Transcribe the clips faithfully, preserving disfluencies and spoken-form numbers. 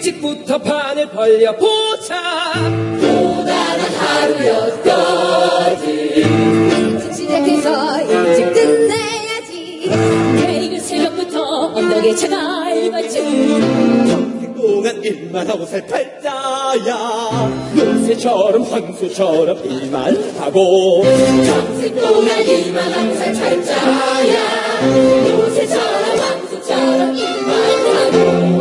일찍부터 판을 벌려보자. 또 다른 하루였거든. 일찍 시작해서 일찍 끝내야지. 내일은 새벽부터 언덕에 차가 밟았지. 평생 동안 일만 하고 살 팔자야. 요새처럼 황소처럼 일만 하고. 평생 동안 일만 하고 살 팔자야. 요새처럼 왕수처럼 일만 하고.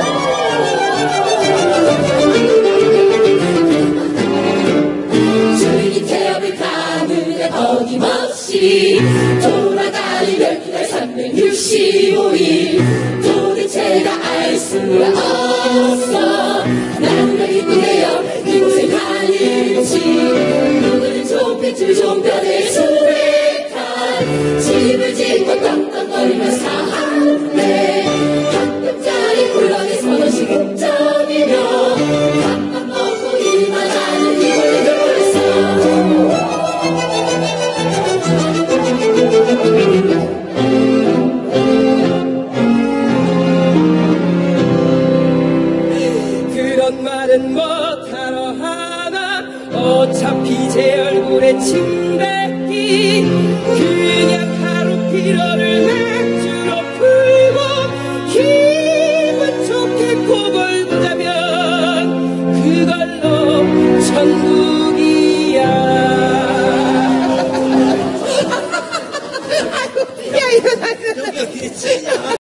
주인이 태엽을 가느냐 어김없이 돌아가는 열두 달 삼백육십오 일. 도대체가 알 수가 없어. 나는 왜 이곳에요 이곳에 가는지. 누구는 종빛줄 종변에 수백한 집을 짓고 떵떵거리며 사네. 한 뼘짜리 굴러내 서너씩 국정이며 밥만 먹고 일만 하는 이걸 벌써. 그런 말은 못하러 하나. 어차피 제 얼굴에 침뱉기. 그냥 하루 피로를 맥주로 풀고 기분 좋게 코골고 자면 그걸로 천국이야. 여기가 길이 치냐?